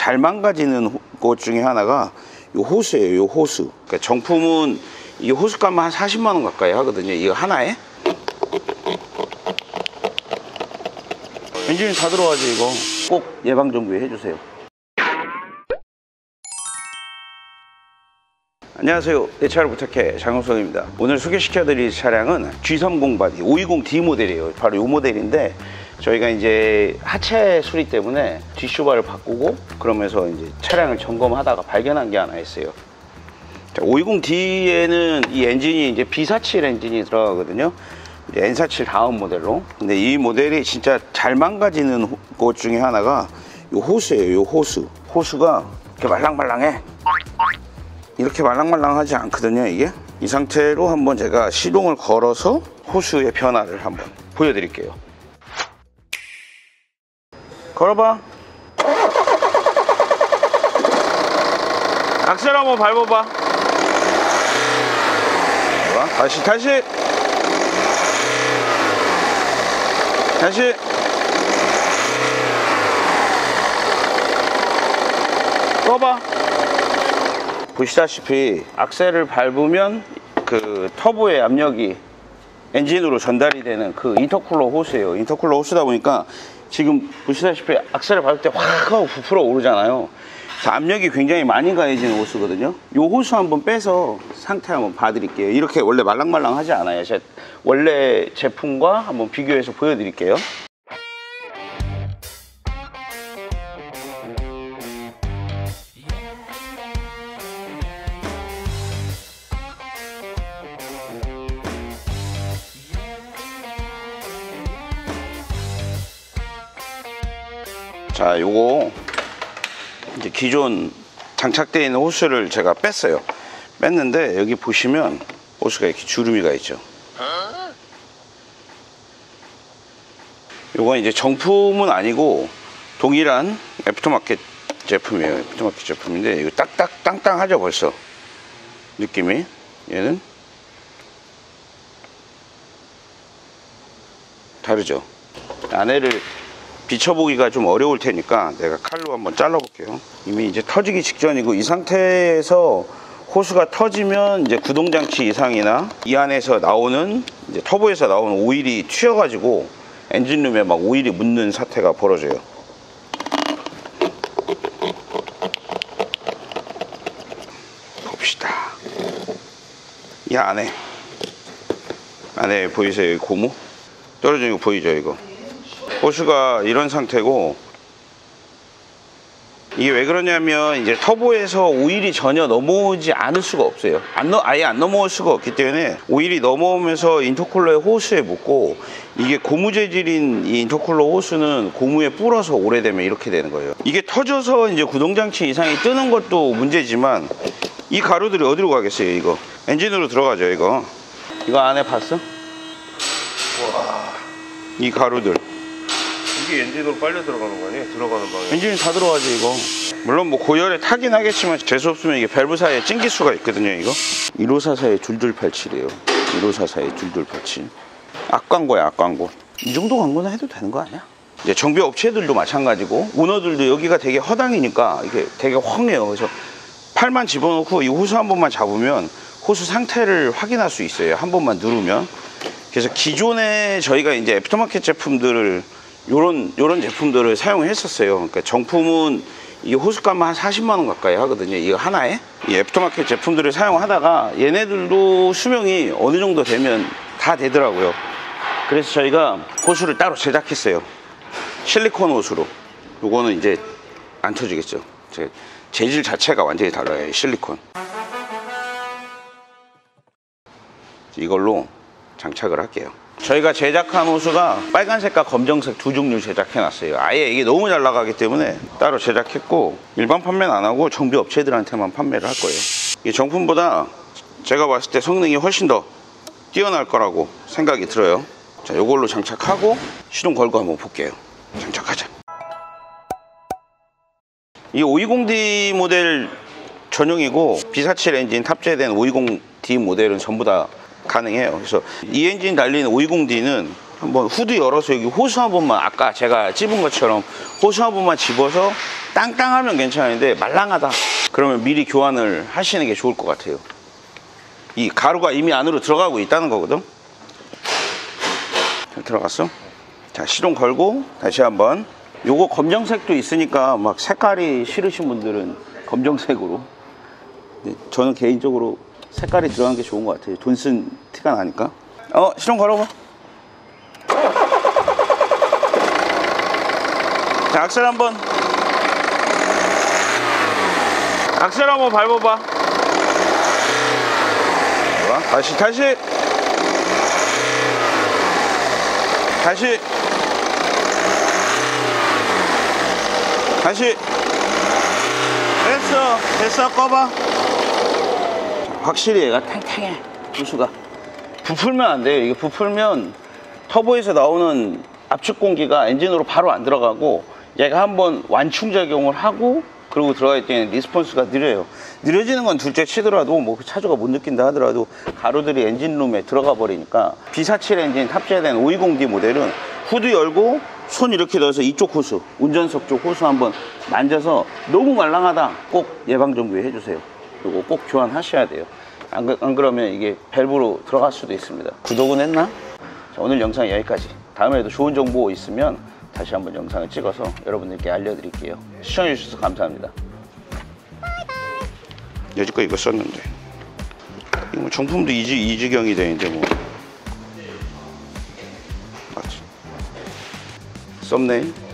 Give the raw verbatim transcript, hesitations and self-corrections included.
잘 망가지는 것 중에 하나가 요 호스예요. 요 호스. 그러니까 정품은 이 호스값만 한 사십만 원 가까이 하거든요. 이거 하나에. 엔진이 다 들어가지. 이거 꼭 예방정비 해주세요. 안녕하세요. 내 차를 부탁해 장용석입니다. 오늘 소개시켜드릴 차량은 지 삼십 바디 오이십 디 모델이에요. 바로 이 모델인데 저희가 이제 하체 수리 때문에 뒷쇼바를 바꾸고 그러면서 이제 차량을 점검하다가 발견한 게 하나 있어요. 오이십 디에는 이 엔진이 이제 비 사십칠 엔진이 들어가거든요. 엔 사십칠 다음 모델로. 근데 이 모델이 진짜 잘 망가지는 것 중에 하나가 이 호스예요. 이 호스. 호스가 이렇게 말랑말랑해. 이렇게 말랑말랑하지 않거든요. 이게 이 상태로 한번 제가 시동을 걸어서 호스의 변화를 한번 보여드릴게요. 걸어봐. 악셀 한번 밟아봐. 좋아. 다시 다시 다시. 꺼봐. 보시다시피 악셀을 밟으면 그 터보의 압력이 엔진으로 전달이 되는 그 인터쿨러 호스예요. 인터쿨러 호스다 보니까 지금 보시다시피 악셀을 밟을 때 확 하고 부풀어 오르잖아요. 압력이 굉장히 많이 가해지는 호스거든요. 이 호스 한번 빼서 상태 한번 봐드릴게요. 이렇게 원래 말랑말랑하지 않아요. 제 원래 제품과 한번 비교해서 보여드릴게요. 자, 요거 이제 기존 장착되어 있는 호스를 제가 뺐어요. 뺐는데 여기 보시면 호스가 이렇게 주름이가 있죠. 요건 이제 정품은 아니고 동일한 애프터마켓 제품이에요. 애프터마켓 제품인데 이거 딱딱 땅땅하죠. 벌써 느낌이. 얘는 다르죠. 안에를 비춰보기가 좀 어려울 테니까 내가 칼로 한번 잘라 볼게요. 이미 이제 터지기 직전이고 이 상태에서 호스가 터지면 이제 구동장치 이상이나 이 안에서 나오는 이제 터보에서 나오는 오일이 튀어가지고 엔진룸에 막 오일이 묻는 사태가 벌어져요. 봅시다. 이 안에 안에 보이세요? 고무 떨어지는 거 보이죠? 이거 호스가 이런 상태고, 이게 왜 그러냐면 이제 터보에서 오일이 전혀 넘어오지 않을 수가 없어요. 안 넘, 아예 안 넘어올 수가 없기 때문에 오일이 넘어오면서 인터쿨러의 호스에 묻고, 이게 고무 재질인 이 인터쿨러 호스는 고무에 불어서 오래되면 이렇게 되는 거예요. 이게 터져서 이제 구동장치 이상이 뜨는 것도 문제지만 이 가루들이 어디로 가겠어요? 이거 엔진으로 들어가죠. 이거 이거 안에 봤어? 와, 이 가루들 이게 엔진으로 빨려 들어가는 거 아니에요? 들어가는 방에 엔진이 다 들어가지. 이거 물론 뭐 고열에 타긴 하겠지만 재수없으면 이게 밸브 사이에 찡길 수가 있거든요. 이거 일오사사의 둘둘팔칠이에요 일오사사의 둘둘팔칠. 악광고야, 악광고. 이 정도 광고는 해도 되는 거 아니야? 이제 정비 업체들도 마찬가지고 오너들도 여기가 되게 허당이니까 이게 되게 헝해요. 그래서 팔만 집어넣고 이 호스 한 번만 잡으면 호스 상태를 확인할 수 있어요. 한 번만 누르면. 그래서 기존에 저희가 이제 애프터마켓 제품들을 요런 요런 제품들을 사용했었어요. 그러니까 정품은 이 호스값만 한 사십만 원 가까이 하거든요. 이거 하나에. 이 애프터마켓 제품들을 사용하다가 얘네들도 수명이 어느 정도 되면 다 되더라고요. 그래서 저희가 호스를 따로 제작했어요. 실리콘 호스로. 요거는 이제 안 터지겠죠. 재질 자체가 완전히 달라요. 실리콘. 이걸로 장착을 할게요. 저희가 제작한 호스가 빨간색과 검정색 두 종류 제작해놨어요. 아예 이게 너무 잘 나가기 때문에 따로 제작했고, 일반 판매는 안 하고 정비 업체들한테만 판매를 할 거예요. 이 정품보다 제가 봤을 때 성능이 훨씬 더 뛰어날 거라고 생각이 들어요. 자, 요걸로 장착하고 시동 걸고 한번 볼게요. 장착하자. 이 오이십 디 모델 전용이고 비 사십칠 엔진 탑재된 오이십 디 모델은 전부 다 가능해요. 그래서 이 엔진 달리는 오이십 디는 한번 후드 열어서 여기 호스 한 번만, 아까 제가 찝은 것처럼 호스 한 번만 집어서 땅땅하면 괜찮은데 말랑하다 그러면 미리 교환을 하시는 게 좋을 것 같아요. 이 가루가 이미 안으로 들어가고 있다는 거거든. 잘 들어갔어? 자, 시동 걸고 다시 한번. 요거 검정색도 있으니까 막 색깔이 싫으신 분들은 검정색으로. 근데 저는 개인적으로 색깔이 들어간 게 좋은 것 같아요. 돈 쓴 티가 나니까. 어, 시동 걸어봐. 자, 악셀 한번. 악셀 한번 밟아봐. 좋아. 다시, 다시. 다시. 다시. 됐어. 됐어. 꺼봐. 확실히 얘가 탱탱해. 호수가. 부풀면 안 돼요. 이게 부풀면 터보에서 나오는 압축 공기가 엔진으로 바로 안 들어가고 얘가 한번 완충작용을 하고 그리고 들어갈 때는 리스폰스가 느려요. 느려지는 건 둘째 치더라도 뭐 차주가 못 느낀다 하더라도 가루들이 엔진룸에 들어가 버리니까 비 사십칠 엔진 탑재된 오이십 디 모델은 후드 열고 손 이렇게 넣어서 이쪽 호수, 운전석 쪽 호수 한번 만져서 너무 말랑하다 꼭 예방정비 해주세요. 이거 꼭 교환하셔야 돼요. 안, 그, 안 그러면 이게 밸브로 들어갈 수도 있습니다. 구독은 했나? 자, 오늘 영상 여기까지. 다음에도 좋은 정보 있으면 다시 한번 영상을 찍어서 여러분들께 알려드릴게요. 시청해주셔서 감사합니다. 여지껏 이거 썼는데 이거 뭐 정품도 이지, 이지경이 되는데 뭐 맞지? 썸네일